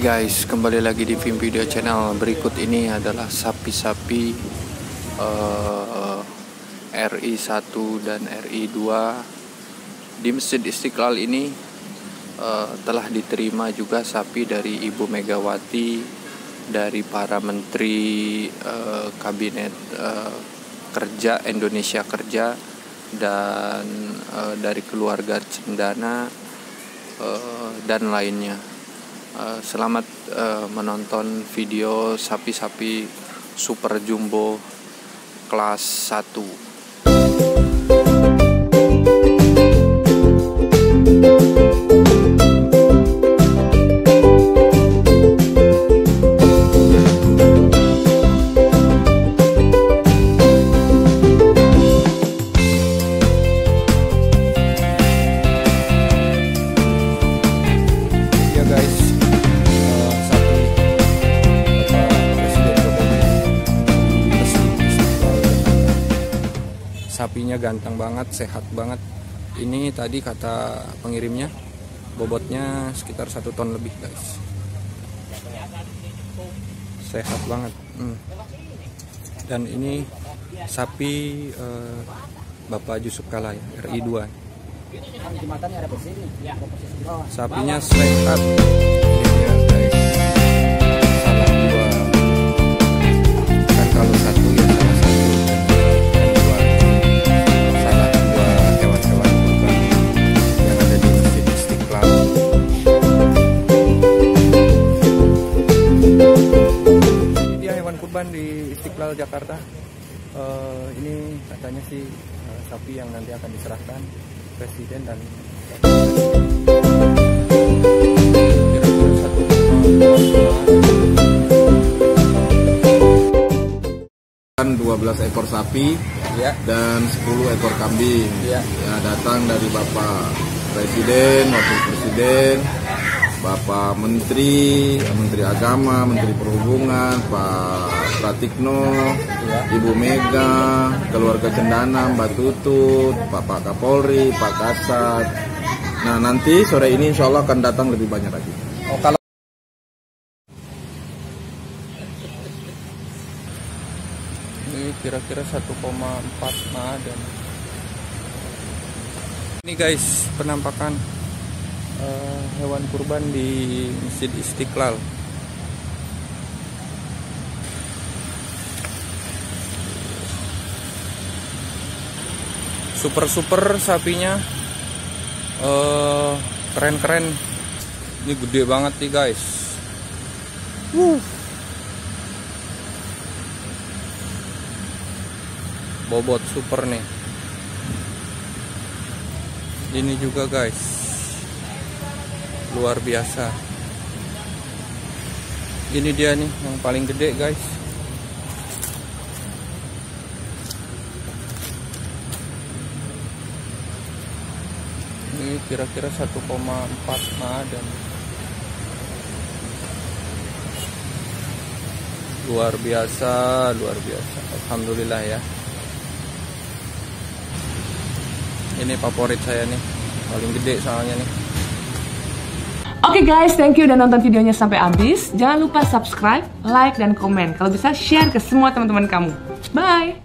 Guys, kembali lagi di Vim Video Channel. Berikut ini adalah sapi-sapi RI1 dan RI2 di Masjid Istiqlal ini. Telah diterima juga sapi dari Ibu Megawati, dari para menteri kabinet kerja Indonesia Kerja, dan dari keluarga Cendana dan lainnya. Selamat menonton video sapi-sapi super jumbo kelas 1. Sapinya ganteng banget, sehat banget. Ini tadi kata pengirimnya bobotnya sekitar 1 ton lebih, guys. Sehat banget. Dan ini sapi Bapak Yusuf Kala ya, RI2. Sapinya sehat. Ini dia, guys. Salah 2. Kan kalau 1 ya salah 1. Di Istiqlal Jakarta. Ini katanya sih sapi yang nanti akan diserahkan Presiden dan 12 ekor sapi ya, dan 10 ekor kambing ya, datang dari Bapak Presiden, Wakil Presiden, Bapak Menteri Agama, Menteri Perhubungan, Pak Pratikno, Ibu Mega, keluarga Cendana, Mbak Tutut, Bapak Kapolri, Pak Kasat. Nah, nanti sore ini insya Allah akan datang lebih banyak lagi. Kalau ini kira-kira 1,4 dan ini guys penampakan hewan kurban di Masjid Istiqlal. Super sapinya, keren. Ini gede banget nih, guys. Bobot super nih. Ini juga, guys, luar biasa. Ini dia nih yang paling gede, guys. Ini kira-kira 1,4 dan luar biasa. Alhamdulillah ya. Ini favorit saya nih, paling gede soalnya nih. Oke guys, thank you udah nonton videonya sampai habis. Jangan lupa subscribe, like, dan komen. Kalau bisa share ke semua teman-teman kamu. Bye!